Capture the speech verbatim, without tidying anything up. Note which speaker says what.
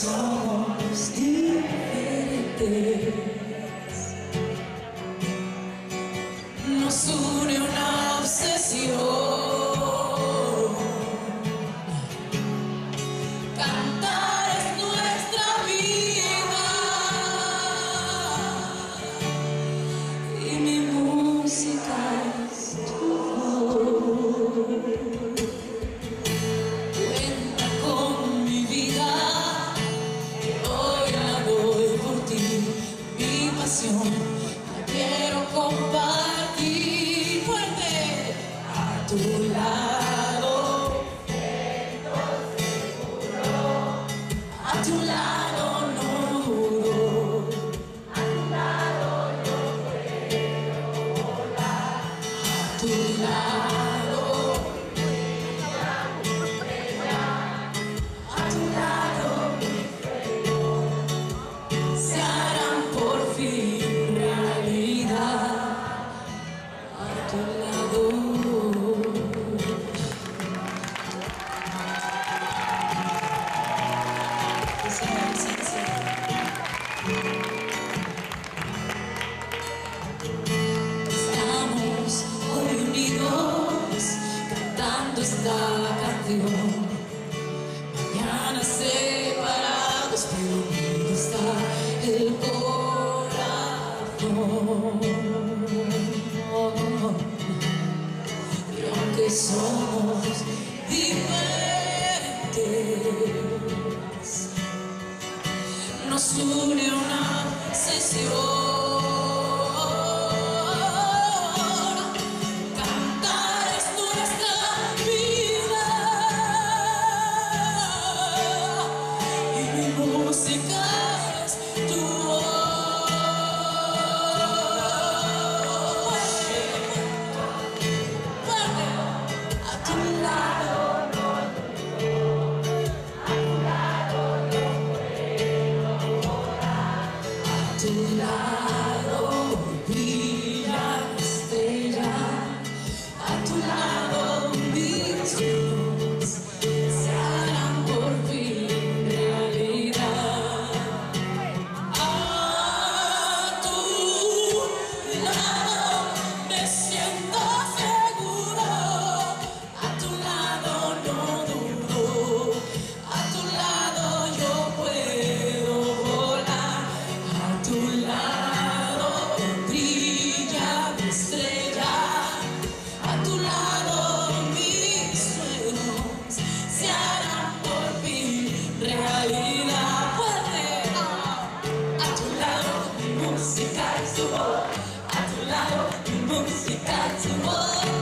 Speaker 1: somos diferentes, nos une una obsesión. Cantar es nuestra vida y mi música es tu voz. Cuenta con mi vida, hoy la doy por ti, mi pasión la quiero compartir, fuerte a tu lado, a tu lado no dudo, a tu lado yo puedo volar, a tu lado, a tu lado se harán por fin realidad, a tu lado. Estamos hoy unidos cantando esta canción, mañana separados pero unido está el corazón. Y aunque somos diferentes, nos une una obsesión. Cantar es nuestra vida y mi música es tu voz. Fuerte, a tu lado, a tu lado yo puedo volar, a tu lado brilla la estrella, a tu lado mis sueños se harán por fin realidad. A tu lado me siento seguro, a tu lado no dudo, a tu lado yo puedo volar, a tu lado brilla mi estrella, a tu lado mis sueños se harán por fin realidad. Fuerte, a tu lado mi música es tu voz, a tu lado mi música es tu voz.